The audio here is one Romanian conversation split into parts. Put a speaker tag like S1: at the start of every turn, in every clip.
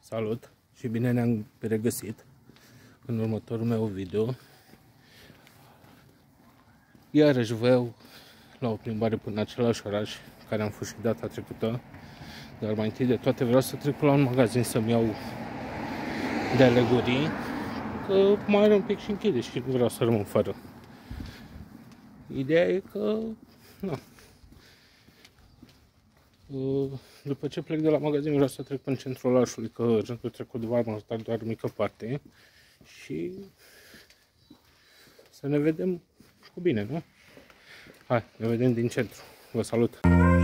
S1: Salut și bine ne-am regăsit în următorul meu video. Iarăși vreau la o plimbare până în același oraș care am fost și data trecută. Dar mai întâi de toate vreau să trec la un magazin să-mi iau de alegorii, că mai are un pic și închide și nu vreau să rămân fără. Ideea e că după ce plec de la magazin vreau să trec în centrul orașului, că rândul trecut de varmă am stat doar mică parte și să ne vedem cu bine, nu? Hai, ne vedem din centru. Vă salut!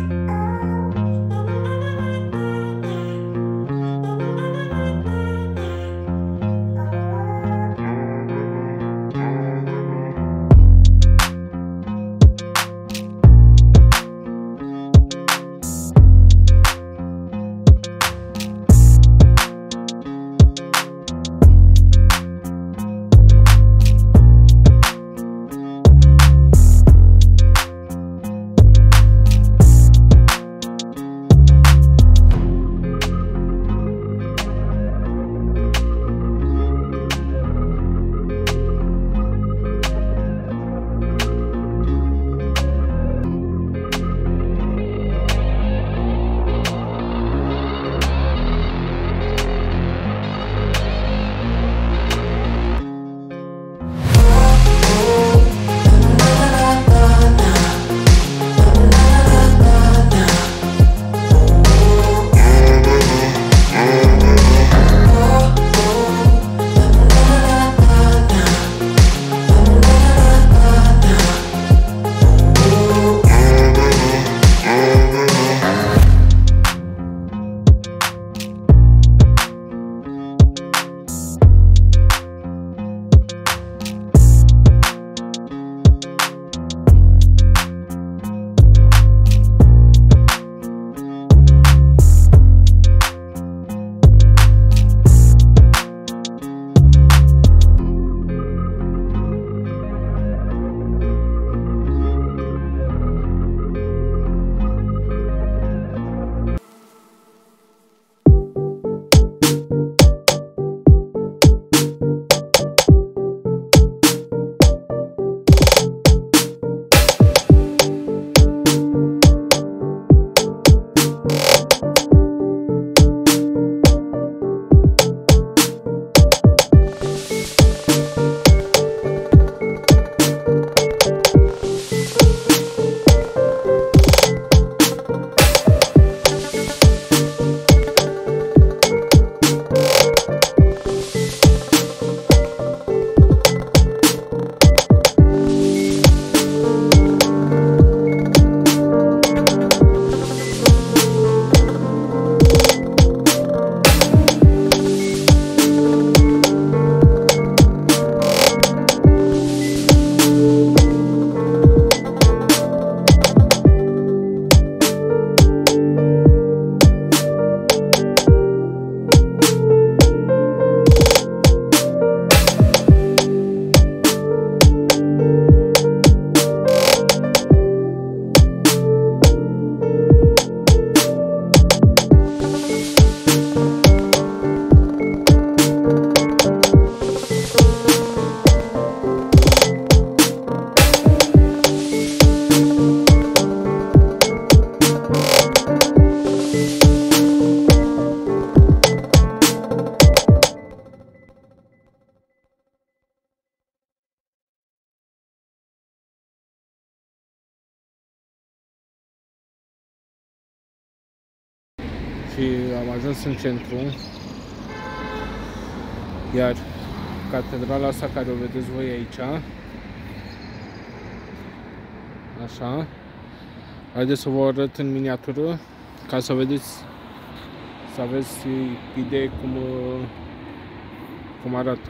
S1: Și am ajuns în centru, iar catedrala asta care o vedeți voi aici, așa, haideți să vă arăt în miniatură ca să vedeți, să aveți idee cum arată.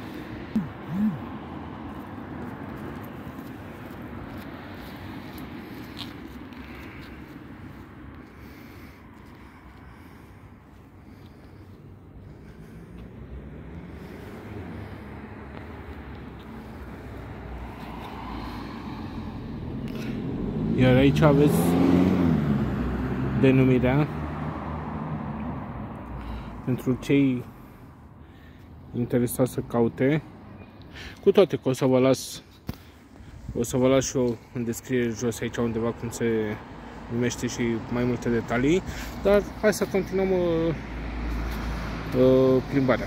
S1: Iar aici aveți denumirea pentru cei interesați să caute. Cu toate că o să vă las și eu în descriere jos aici undeva cum se numește și mai multe detalii, dar hai să continuăm plimbarea.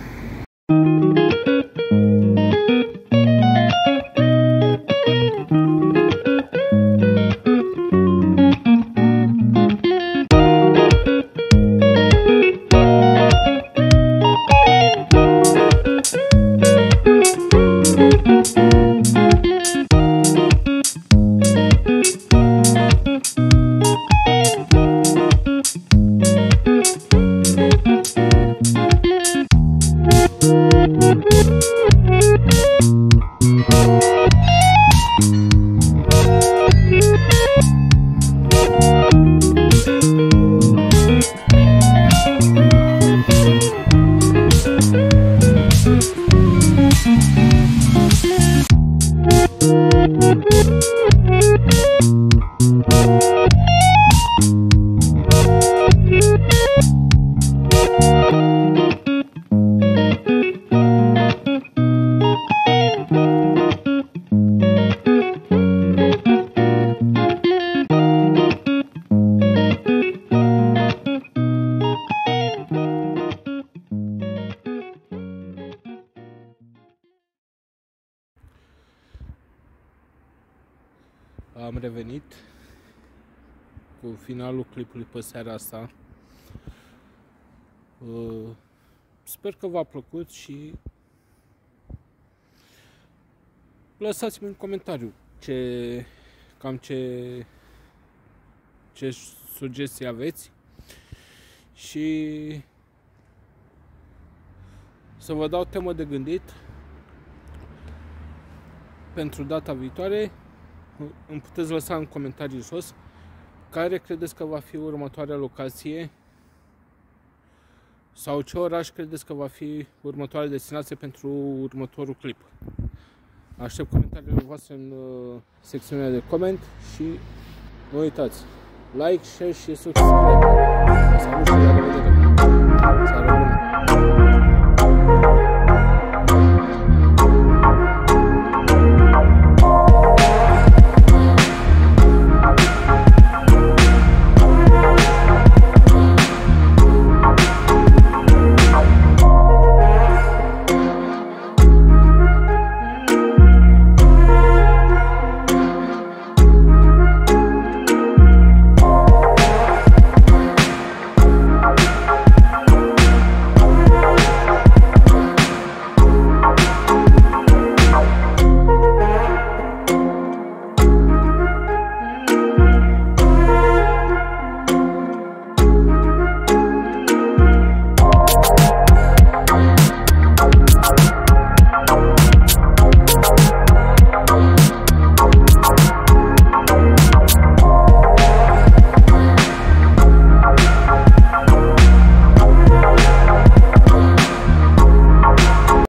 S1: Am revenit cu finalul clipului pe seara asta. Sper că v-a plăcut și lăsați-mi în comentariu ce sugestii aveți și să vă dau temă de gândit pentru data viitoare. Îmi puteți lăsa în comentarii jos care credeți că va fi următoarea locație sau ce oraș credeți că va fi următoarea destinație pentru următorul clip. Aștept comentariile voastre în secțiunea de coment și nu uitați, like, share și subscribe. Salut și la revedere! Seară bună!